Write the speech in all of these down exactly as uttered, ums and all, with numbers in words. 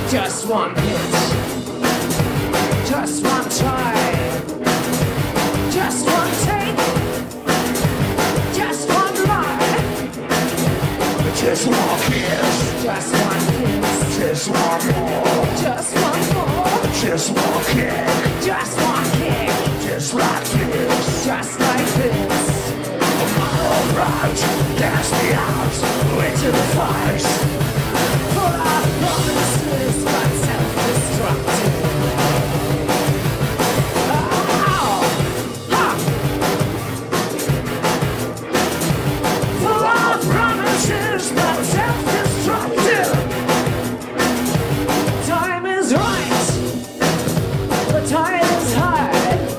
Just one hit, just one try, just one take, just one lie, just one kiss, just one kiss, just one more, just one more, just one kick, just one kick, just like this, just like this. Alright, cast me out into the fires. Full of promises, but self-destructive. Oh, ha. Full of promises, but self-destructive. Time is right, the tide is high.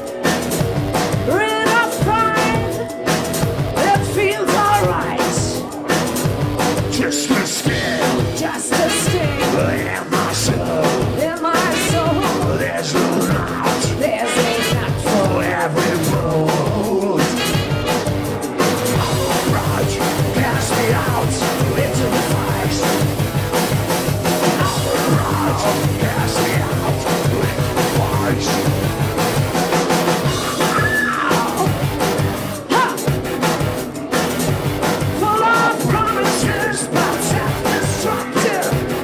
Rid of pride, it feels alright. Just a skin, Just a sting in my soul. in my soul. There's no knot There's a knot for for every road. Alright, cast me out into the fires. Alright, cast me out into the fires. full of promises, but self-destructive.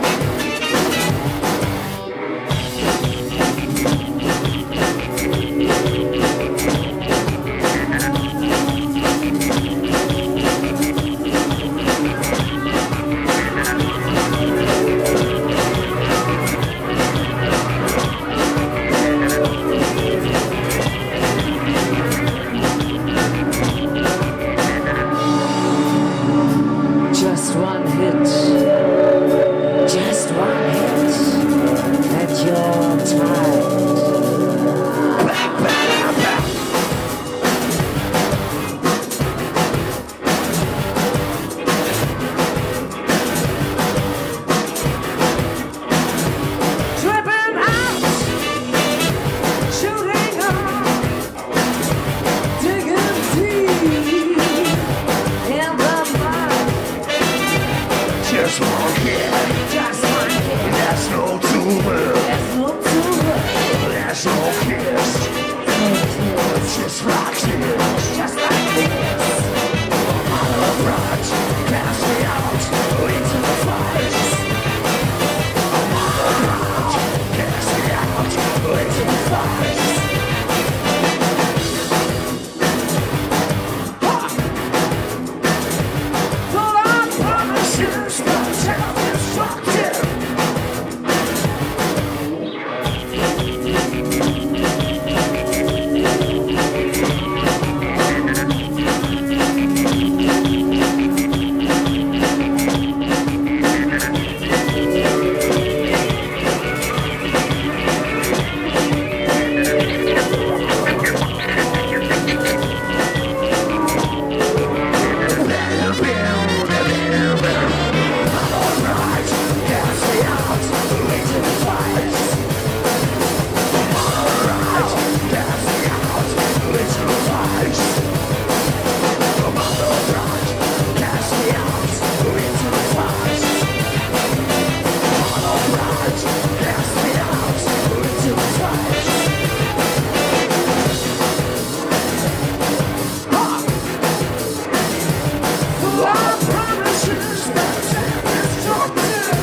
Just one hit, just one hit, and you're tired. Tripping out, shooting up, digging deep in the mud. Just one kick, Just one hit, that's no too well. there's no two words. There's no kiss, just like this. Just like this. Alright, cast me out into the fires. Alright, cast me out into the fires. Full of promises, but self-destructive. Alright, cast me out into the fires. Alright, cast me out into the fires. Alright, cast me out into the fires. Alright, cast me out into the fires. Full of promises, but self-destructive.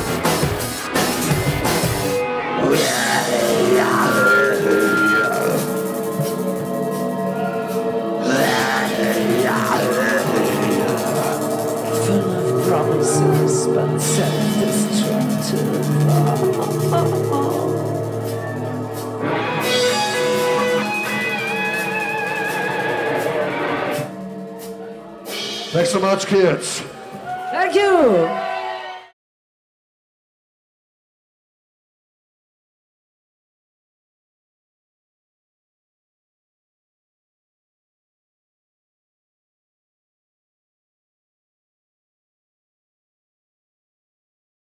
Full of promises, but self-destructive. Thanks so much, kids. Thank you.